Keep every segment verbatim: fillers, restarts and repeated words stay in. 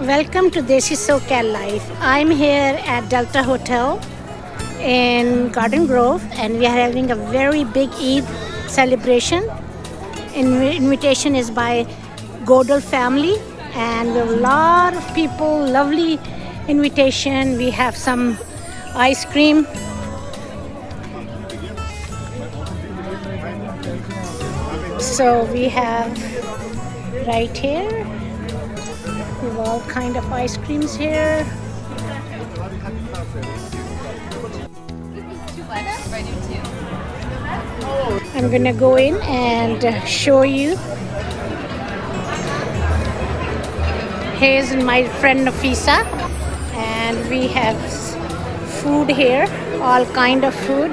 Welcome to Desi SoCal Life. I'm here at Delta Hotel in Garden Grove, and we are having a very big Eid celebration. Inv invitation is by Godel family, and there are a lot of people. Lovely invitation. We have some ice cream. So we have right here. We have all kind of ice creams here. I'm gonna go in and show you. Here's my friend Nafisa, and we have food here, all kind of food.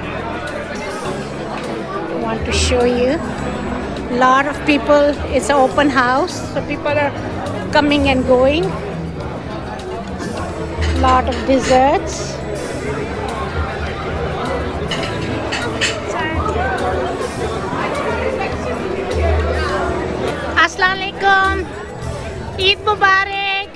I want to show you. A lot of people. It's an open house, so people are coming and going. A lot of desserts. Assalamu alaikum. Eid Mubarak.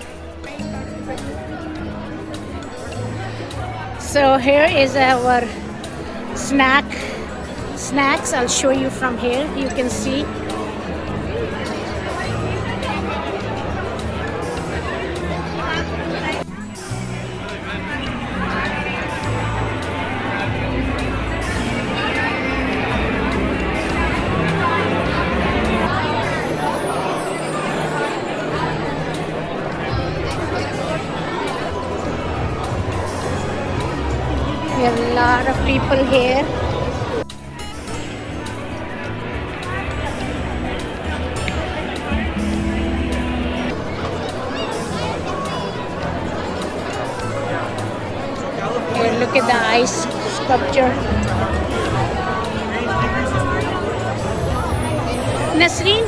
So here is our snack snacks. I'll show you from here. You can see. We have a lot of people here. Here, look at the ice sculpture. Nasreen?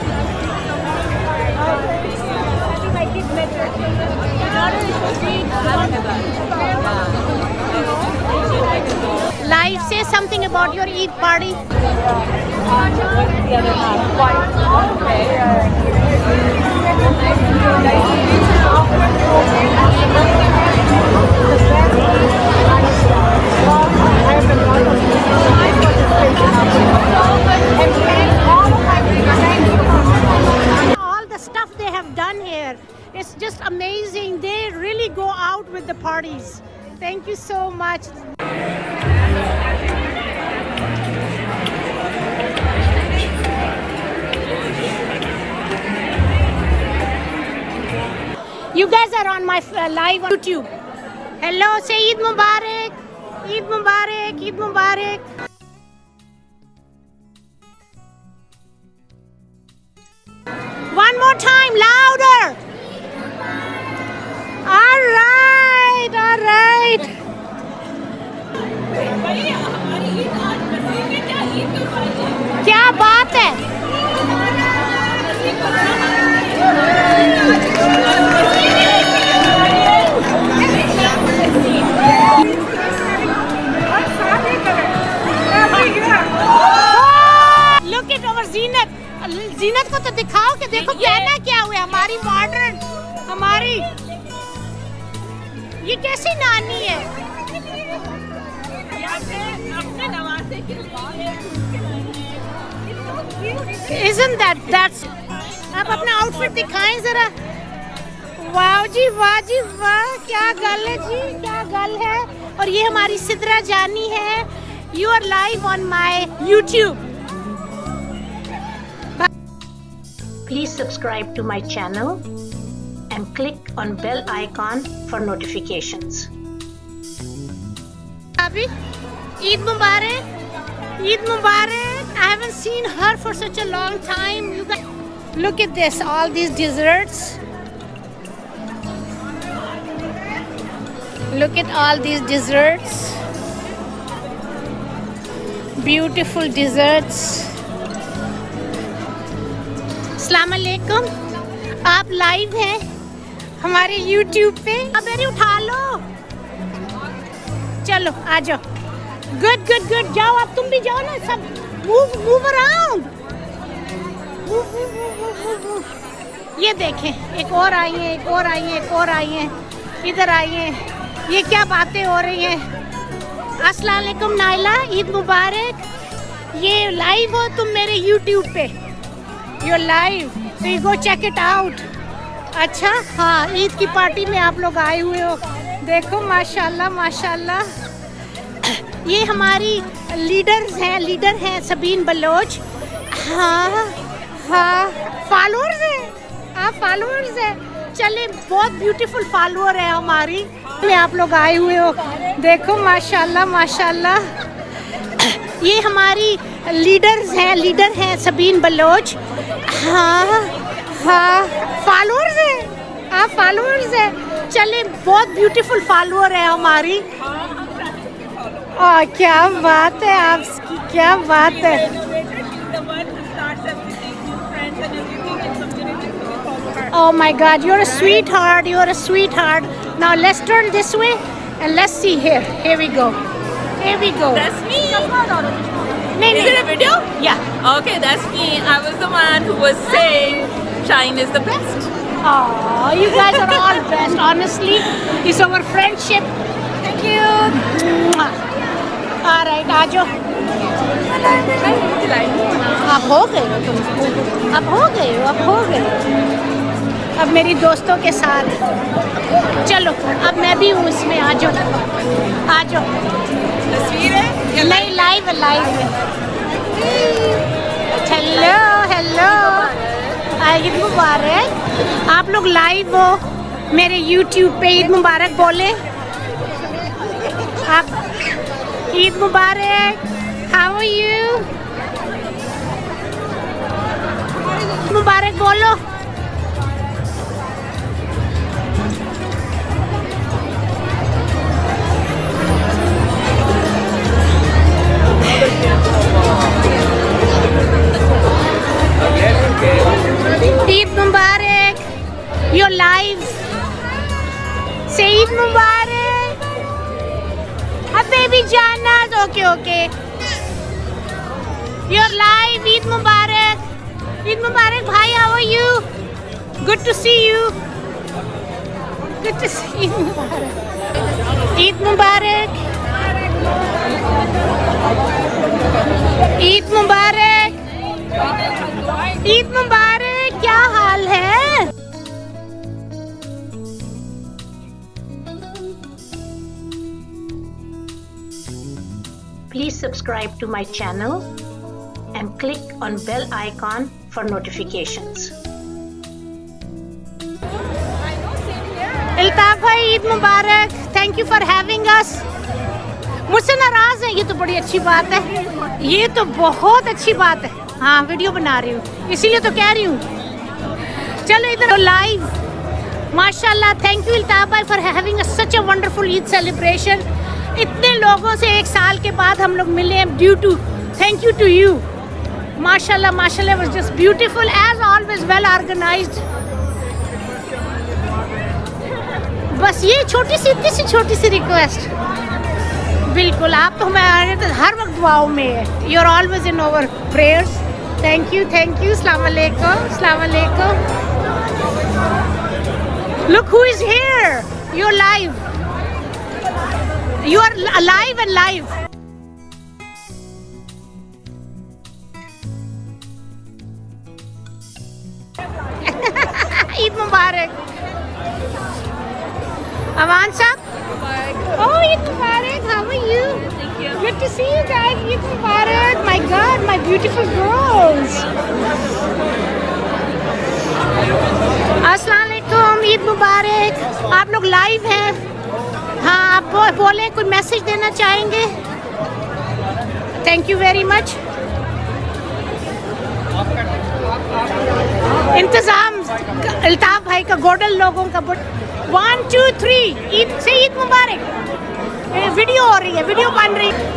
Live, say something about your Eid party. All the stuff they have done here, it's just amazing. They really go out with the parties. Thank you so much. You guys are on my uh, live on YouTube. Hello, say Eid Mubarak. Eid Mubarak. Eid Mubarak. One more time, louder. All right, all right. क्या बात है? Look at our Zinat. Zinat को तो दिखाओ कि देखो कहना क्या हुआ हमारी मॉडर्न हमारी ये कैसी नानी है? Isn't that that's? आप अपना आउटफिट दिखाएं जरा. वाह जी वाह जी वाह क्या गल है जी क्या गल है. और ये हमारी सिद्रा जानी है. You are live on my YouTube. Please subscribe to my channel and click on bell icon for notifications. Abhi, Eid Mubarak. Eid Mubarak. I haven't seen her for such a long time. You guys, look at this, all these desserts. Look at all these desserts. Beautiful desserts. अस्सलाम वालेकुम. आप live हैं हमारे YouTube पे. अब मेरी उठा लो. चलो आ जाओ. Good, good, good. जाओ आप तुम भी जाओ ना सब. Move, move around. Move, move, move, move, move. ये देखें, एक और आई है, एक और आई है, एक और आई है, इधर आई है। ये क्या बातें हो रही हैं। अस्सलाम वालेकुम नाइला, ईद मुबारक। ये लाइव हो तुम मेरे यूट्यूब पे? यू लाइव, तो you go check it out. अच्छा हाँ, ईद की पार्टी में आप लोग आए हुए हो। देखो माशाल्लाह माशाल्लाह। ये हमारी लीडर्स हैं, लीडर हैं सबीन बलोच। हाँ हाँ, फॉलोअर्स हैं, आप फॉलोअर्स हैं। चले, बहुत ब्यूटीफुल फॉलोअर है हमारी में आप लोग आए हुए हो। देखो माशाल्लाह माशाल्लाह। ये हमारी लीडर्स हैं, लीडर हैं सबीन बलोच। हाँ हाँ, फॉलोअर्स हैं, आप फॉलोअर्स हैं। चले, बहुत ब्यूटीफुल फॉलोअर है हमारी। और क्या बात है आपकी, क्या बात है। Oh my God, you're a sweetheart, you're a sweetheart. Now let's turn this way and let's see here. Here we go. Here we go. That's me. Nee, Is nee. it a video? Yeah. Okay, that's me. I was the one who was saying Shine is the best. Oh, you guys are all best. Honestly, it's our friendship. Thank you. All right, आ जाओ। अब हो गए हो तुम, अब हो गए हो, अब हो गए हो। अब मेरी दोस्तों के साथ चलो, अब मैं भी हूँ इसमें। आ जाओ आ जाओ। तस्वीर है? नहीं, लाइव है, लाइव है। हेलो हेलो, ईद मुबारक। आप लोग लाइव हो मेरे यूट्यूब पे। ईद मुबारक बोले आप। ईद मुबारक। How are you? मुबारक बोलो। ईद मुबारक। You're live. Say Eid Mubarak. A baby Jannat. Okay, okay. You're live. Eid Mubarak. Eid Mubarak, bhai. How are you? Good to see you. Good to see you. Eid Mubarak. Eid Mubarak. Eid मुबारक। क्या हाल है? Please subscribe to my channel and click on bell icon for notifications. Iltaf भाई, ईद मुबारक। Thank you for having us. मुझसे नाराज है, ये तो बड़ी अच्छी बात है। ये तो बहुत अच्छी बात है। हाँ, वीडियो बना रही हूँ, इसीलिए तो कह रही हूँ। चलो इधर लाइव। माशाल्लाह, थैंक यू इल्ताफ भाई for having a such a wonderful Eid celebration. इतने लोगों से एक साल के बाद हम लोग मिले हैं, due to thank you to you. माशाल्लाह माशाल्लाह, was just beautiful as always, well organized. बस ये छोटी सी, इतनी सी छोटी सी रिक्वेस्ट। बिल्कुल, आप तो हमारे तो हर वक्त दुआओं में है। You are always in our prayers. Thank you thank you. अस्सलाम वालेकुम, अस्सलाम वालेकुम। Look who is here. You are live, you are live and live. Eid मुबारक। अमान साहब, oh, Eid Mubarak, how are you? Thank you. Good to see you guys. Eid Mubarak. My God, my beautiful girls. अस्सलाम वालेकुम, ईद मुबारक। आप लोग live हैं? हाँ, आप बोले, कोई मैसेज देना चाहेंगे? Thank you very much. इंतज़ाम अल्ताफ भाई का, गोडल लोगों का। वन टू थ्री, ईद से ईद मुबारक। वीडियो हो रही है, वीडियो बन रही है।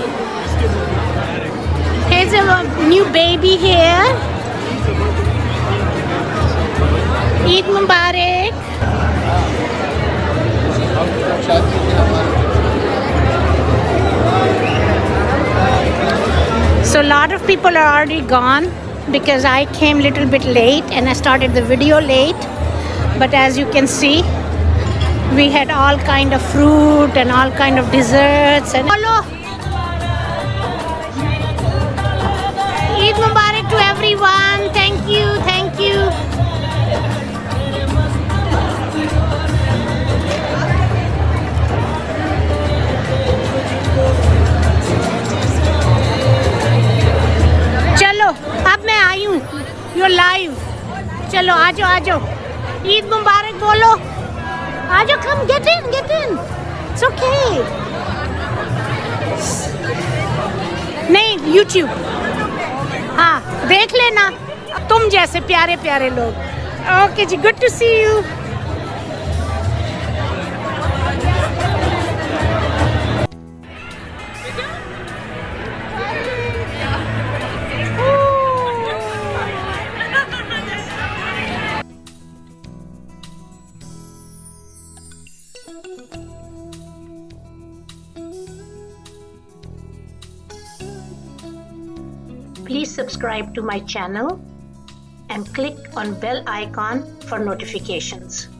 Here's a new baby here. Eid Mubarak. So a lot of people are already gone. because I came a little bit late and I started the video late. But as you can see, we had all kind of fruit and all kind of desserts. And hello, Eid Mubarak to everyone. Thank you, thank you. चलो अब मैं आई हूँ, you're live. चलो आ जाओ आ जाओ, ईद मुबारक बोलो, आ जाओ, come get in, get in. It's okay. नहीं, YouTube. हाँ, देख लेना तुम जैसे प्यारे प्यारे लोग. Okay ji, good to see you. Please subscribe to my channel and click on bell icon for notifications.